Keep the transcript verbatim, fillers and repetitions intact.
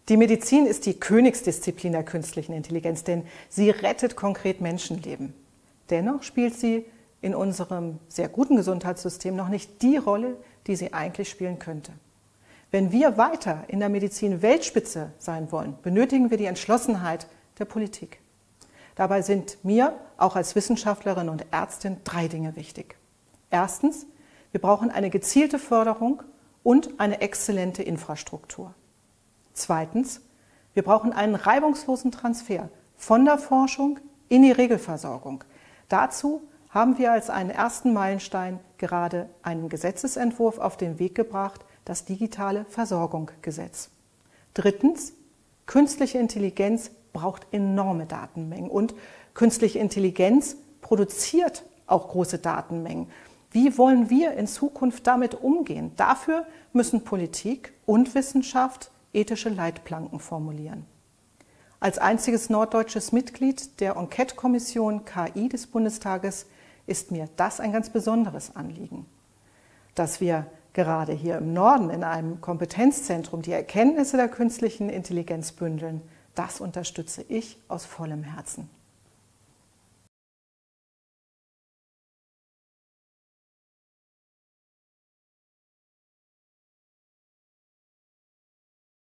Die Medizin ist die Königsdisziplin der künstlichen Intelligenz, denn sie rettet konkret Menschenleben. Dennoch spielt sie in unserem sehr guten Gesundheitssystem noch nicht die Rolle, die sie eigentlich spielen könnte. Wenn wir weiter in der Medizin Weltspitze sein wollen, benötigen wir die Entschlossenheit der Politik. Dabei sind mir, auch als Wissenschaftlerin und Ärztin, drei Dinge wichtig. Erstens, wir brauchen eine gezielte Förderung und eine exzellente Infrastruktur. Zweitens, wir brauchen einen reibungslosen Transfer von der Forschung in die Regelversorgung. Dazu haben wir als einen ersten Meilenstein gerade einen Gesetzesentwurf auf den Weg gebracht, das digitale Versorgungsgesetz. Drittens, künstliche Intelligenz braucht enorme Datenmengen und künstliche Intelligenz produziert auch große Datenmengen. Wie wollen wir in Zukunft damit umgehen? Dafür müssen Politik und Wissenschaft ethische Leitplanken formulieren. Als einziges norddeutsches Mitglied der Enquete-Kommission K I des Bundestages ist mir das ein ganz besonderes Anliegen. Dass wir gerade hier im Norden in einem Kompetenzzentrum die Erkenntnisse der künstlichen Intelligenz bündeln, das unterstütze ich aus vollem Herzen.